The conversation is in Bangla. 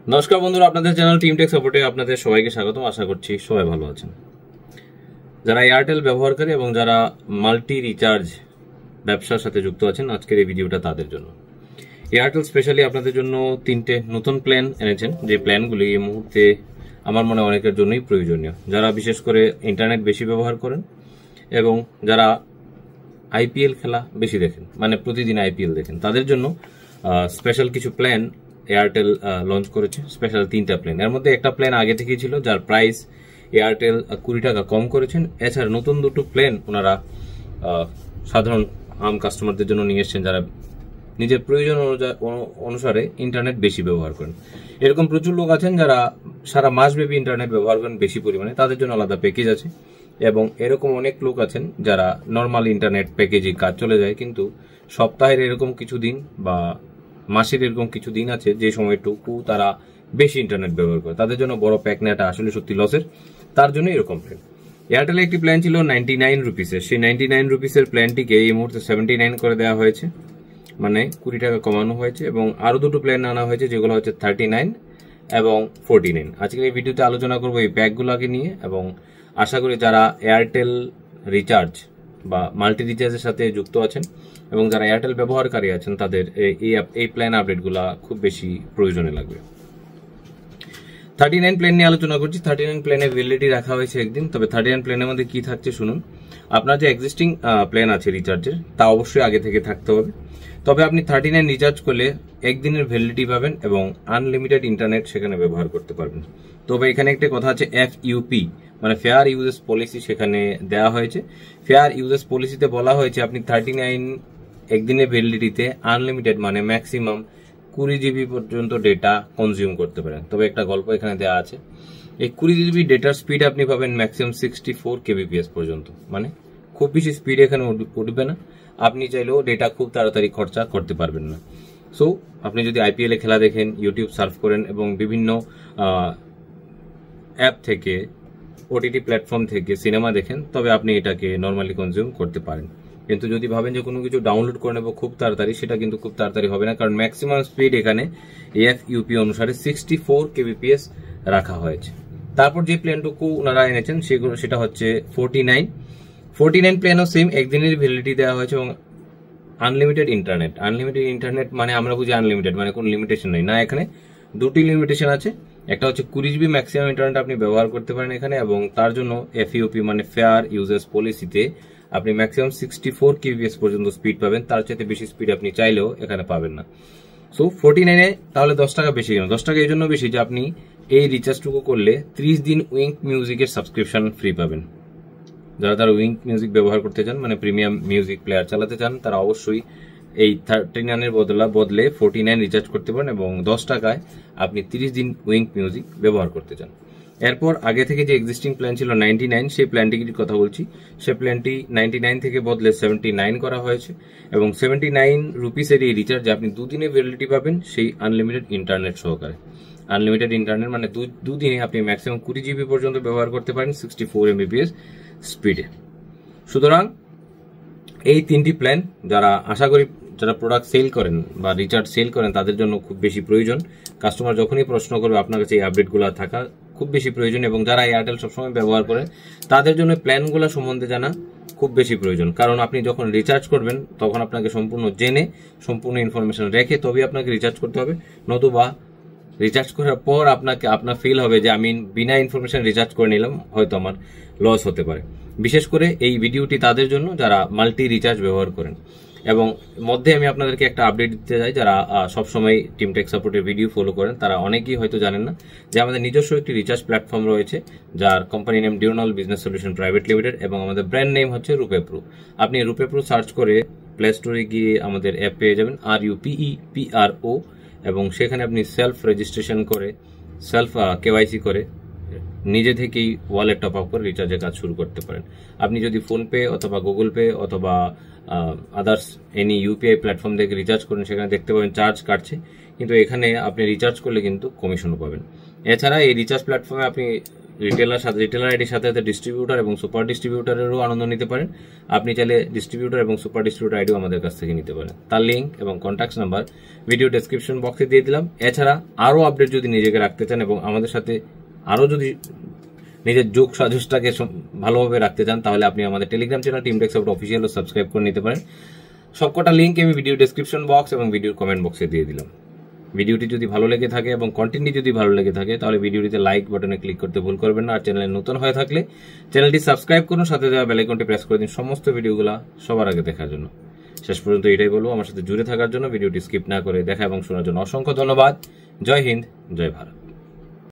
নমস্কার বন্ধুরা, আপনাদের চ্যানেল টিম টেক সাপোর্টে আপনাদের সবাইকে স্বাগতম। আশা করছি সবাই ভালো আছেন। যারা এয়ারটেল ব্যবহারকারী এবং যারা মাল্টি রিচার্জ ব্যবসার সাথে যুক্ত আছেন, আজকের এই ভিডিওটা তাদের জন্য। এয়ারটেল স্পেশালি আপনাদের জন্য 3টে নতুন প্ল্যান এনেছেন, যে প্ল্যানগুলি এই মুহূর্তে আমার মনে হয় অনেকের জন্যই প্রয়োজনীয়। যারা বিশেষ করে ইন্টারনেট বেশি ব্যবহার করেন এবং যারা আইপিএল খেলা বেশি দেখেন, মানে প্রতিদিন আইপিএল দেখেন, তাদের জন্য স্পেশাল কিছু প্ল্যান এয়ারটেল লঞ্চ করেছে। স্পেশাল 3টা প্ল্যান, এর মধ্যে একটা প্ল্যান আগে থেকেই ছিল, যার প্রাইস এয়ারটেল 20 টাকা কম করেছেন। এছাড়া নতুন 2টো প্ল্যান ওনারা সাধারণ আম কাস্টমারদের জন্য নিয়ে এসছেন, যারা নিজের প্রয়োজন অনুসারে ইন্টারনেট বেশি ব্যবহার করেন। এরকম প্রচুর লোক আছেন যারা সারা মাসব্যাপী ইন্টারনেট ব্যবহার করেন বেশি পরিমাণে, তাদের জন্য আলাদা প্যাকেজ আছে। এবং এরকম অনেক লোক আছেন যারা নর্মাল ইন্টারনেট প্যাকেজে কাজ চলে যায়, কিন্তু সপ্তাহের এরকম কিছু দিন বা মাসের এরকম কিছু দিন আছে যে সময়টুকু তারা বেশি ইন্টারনেট ব্যবহার করে, তাদের জন্য বড় প্যাক নেওয়াটা আসলে সত্যি লসের। তার জন্য এরকম প্ল্যান। এয়ারটেলে একটি প্ল্যান ছিল 99 রুপিসের, সেই 99 রুপিসের প্ল্যানটিকে এই মুহূর্তে 79 করে দেওয়া হয়েছে, মানে 20 টাকা কমানো হয়েছে। এবং আরো 2টো প্ল্যান আনা হয়েছে, যেগুলো হচ্ছে 39 এবং 49। আজকের এই ভিডিওতে আলোচনা করবো এই প্যাকগুলোকে নিয়ে, এবং আশা করি যারা এয়ারটেল রিচার্জ বা মাল্টি রিচার্জের সাথে যুক্ত আছেন এবং যারা এয়ারটেল ব্যবহারকারী আছেন, তাদের এই প্ল্যান আপডেটগুলো খুব বেশি প্রয়োজনে লাগবে। 39 প্ল্যান নিয়ে আলোচনা করছি। 39 প্ল্যানে ভ্যালিডিটি রাখা হয়েছে একদিন। তবে 39 প্ল্যানের মধ্যে কি থাকছে শুনুন। আপনার যে এক্সিস্টিং প্ল্যান আছে রিচার্জের, তা অবশ্যই আগে থেকে থাকতে হবে। তবে আপনি 39 রিচার্জ করলে একদিনের ভ্যালিডিটি পাবেন এবং আনলিমিটেড ইন্টারনেট সেখানে ব্যবহার করতে পারবেন। তবে এখানে একটা কথা আছে, FUP মানে ফেয়ার ইউজেস পলিসি সেখানে দেওয়া হয়েছে। ফেয়ার ইউজেস পলিসিতে বলা হয়েছে আপনি 39 একদিনের ভ্যালিডিটিতে আনলিমিটেড মানে ম্যাক্সিমাম 20 জিবি পর্যন্ত ডেটা কনজিউম করতে পারেন। তবে একটা গল্প এখানে দেওয়া আছে, এই 20 জিবি ডেটার স্পিড আপনি পাবেন ম্যাক্সিমাম 64 kbps পর্যন্ত, মানে খুব বেশি স্পিড এখানে উঠবে না। আপনি চাইলেও ডেটা খুব তাড়াতাড়ি খরচা করতে পারবেন না। সো আপনি যদি আইপিএল এ খেলা দেখেন, ইউটিউব সার্ফ করেন এবং বিভিন্ন অ্যাপ থেকে, ওটিটি প্ল্যাটফর্ম থেকে সিনেমা দেখেন, তবে আপনি এটাকে নর্মালি কনজিউম করতে পারেন। কিন্তু যদি ভাবেন যে কোনো কিছু ডাউনলোড করে নেবো খুব তাড়াতাড়ি, সেটা কিন্তু খুব তাড়াতাড়ি হবে না, কারণ ম্যাক্সিমাম স্পিড এখানে FUP অনুসারে 64 kbps রাখা হয়েছে। তারপর যে প্ল্যানটুকু ওনারা এনেছেন সেটা হচ্ছে 49 প্ল্যানও সেম, একদিনের ভ্যালিডিটি দেওয়া হয়েছে এবং আনলিমিটেড ইন্টারনেট। আনলিমিটেড ইন্টারনেট মানে আমরা বুঝি আনলিমিটেড মানে কোনো লিমিটেশন নেই, না, এখানে 2টি লিমিটেশন আছে। একটা হচ্ছে 20 জিবি ম্যাক্সিমাম ইন্টারনেট আপনি ব্যবহার করতে পারেন এখানে, এবং তার জন্য FUP মানে ফেয়ার ইউজেস পলিসিতে আপনি ম্যাক্সিমাম 64 kbps পর্যন্ত স্পিড পাবেন। তার চাইতে বেশি স্পিড আপনি চাইলেও এখানে পাবেন না। সো 49-এ তাহলে 10 টাকা বেশি কেন? 10 টাকা এই জন্য বেশি যে আপনি এই রিচার্জটুকু করলে 30 দিন উইঙ্ক মিউজিকের সাবস্ক্রিপশন ফ্রি পাবেন। যারা উইঙ্ক মিউজিক ব্যবহার করতে চান, মানে প্রিমিয়াম মিউজিক প্লেয়ার চালাতে চান, তারা অবশ্যই এই 39-এর বদলে 49 রিচার্জ করতে পারেন এবং 10 টাকায় আপনি 30 দিন উইঙ্ক মিউজিক ব্যবহার করতে চান। এরপর আগে থেকে যে এক্সিস্টিং প্ল্যান ছিল 99, সেই প্ল্যানটির কথা বলছি। সেই প্ল্যানটি 99 থেকে বদলে 79 করা হয়েছে এবং 79 রুপিসের এই রিচার্জে আপনি 2 দিনে ভ্যালিডিটি পাবেন, সেই আনলিমিটেড ইন্টারনেট সহকারে। আনলিমিটেড ইন্টারনেট মানে 2 দিনে আপনি ম্যাক্সিমাম 20 জিবি পর্যন্ত ব্যবহার করতে পারেন 64 mbps স্পিডে। সুতরাং এই 3টি প্ল্যান যারা আশা করি যারা প্রোডাক্ট সেল করেন বা রিচার্জ সেল করেন, তাদের জন্য খুব বেশি প্রয়োজন। কাস্টমার যখনই প্রশ্ন করবে আপনার কাছে এই আপডেটগুলো থাকা খুব বেশি প্রয়োজন, এবং যারা এয়ারটেল সবসময় ব্যবহার করে তাদের জন্য প্ল্যানগুলো সম্বন্ধে জানা খুব বেশি প্রয়োজন। কারণ আপনি যখন রিচার্জ করবেন তখন আপনাকে সম্পূর্ণ জেনে, সম্পূর্ণ ইনফরমেশন রেখে তবেই আপনাকে রিচার্জ করতে হবে, নতুবা রিচার্জ করার পর আপনার ফিল হবে যে আমি বিনা ইনফরমেশন রিচার্জ করে নিলাম, হয়তো আমার লস হতে পারে। বিশেষ করে এই ভিডিওটি তাদের জন্য যারা মাল্টি রিচার্জ ব্যবহার করেন। এবং মধ্যে আমি আপনাদেরকে একটা আপডেট দিতে চাই, যারা সবসময় টিম টেক সাপোর্টের ভিডিও ফলো করেন তারা অনেকেই হয়তো জানেন না যে আমাদের নিজস্ব একটি রিচার্জ প্ল্যাটফর্ম রয়েছে, যার কোম্পানি নেম ডিউনাল বিজনেস সলিউশন প্রাইভেট লিমিটেড এবং আমাদের ব্র্যান্ড নেম হচ্ছে রুপে প্রো। আপনি রুপে প্রো সার্চ করে প্লে স্টোরে গিয়ে আমাদের অ্যাপ পেয়ে যাবেন, RUPEPRO, এবং সেখানে আপনি সেলফ রেজিস্ট্রেশন করে, সেলফ KYC করে নিজে থেকেই ওয়ালেট টপ আপ করে রিচার্জের কাজ শুরু করতে পারেন। আপনি যদি ফোনপে অথবা গুগল পে অথবা আদার্স এনি UPI প্ল্যাটফর্ম থেকে রিচার্জ করেন, সেখানে দেখতে পাবেন চার্জ কাটছে, কিন্তু এখানে আপনি রিচার্জ করলে কিন্তু কমিশনও পাবেন। এছাড়া এই রিচার্জ প্ল্যাটফর্মে আপনি রিটেলার আইডির সাথে সাথে ডিস্ট্রিবিউটার এবং সুপার ডিস্ট্রিবিউটারেরও আনন্দ নিতে পারেন। আপনি চাইলে ডিস্ট্রিবিউটার এবং সুপার ডিস্ট্রিবিউটার আইডিও আমাদের কাছ থেকে নিতে পারেন। তার লিঙ্ক এবং কন্ট্যাক্ট নাম্বার ভিডিও ডেসক্রিপশন বক্সে দিয়ে দিলাম। এছাড়া আরও আপডেট যদি নিজেকে রাখতে চান এবং আমাদের সাথে আরও যদি নিজের যোগ সাজসটাকে ভালোভাবে রাখতে চান, তাহলে আপনি আমাদের Telegram channel team tech support অফিসিয়ালও সাবস্ক্রাইব করে নিতে পারেন। সবকটা লিঙ্ক আমি ভিডিও ডেসক্রিপশন বক্স এবং ভিডিওর কমেন্ট বক্সে দিয়ে দিলাম। ভিডিওটি যদি ভালো লেগে থাকে এবং কন্টেন্টটি যদি ভালো লেগে থাকে, তাহলে ভিডিওটিতে লাইক বাটনে ক্লিক করতে ভুল করবেন না। আর চ্যানেলে নতুন হয়ে থাকলে চ্যানেলটি সাবস্ক্রাইব করুন, সাথে দেওয়া বেল আইকনটি প্রেস করে দিন সমস্ত ভিডিওগুলো সবার আগে দেখার জন্য। শেষ পর্যন্ত এটাই বলবো, আমার সাথে জুড়ে থাকার জন্য, ভিডিওটি স্কিপ না করে দেখা এবং শোনার জন্য অসংখ্য ধন্যবাদ। জয় হিন্দ, জয় ভারত।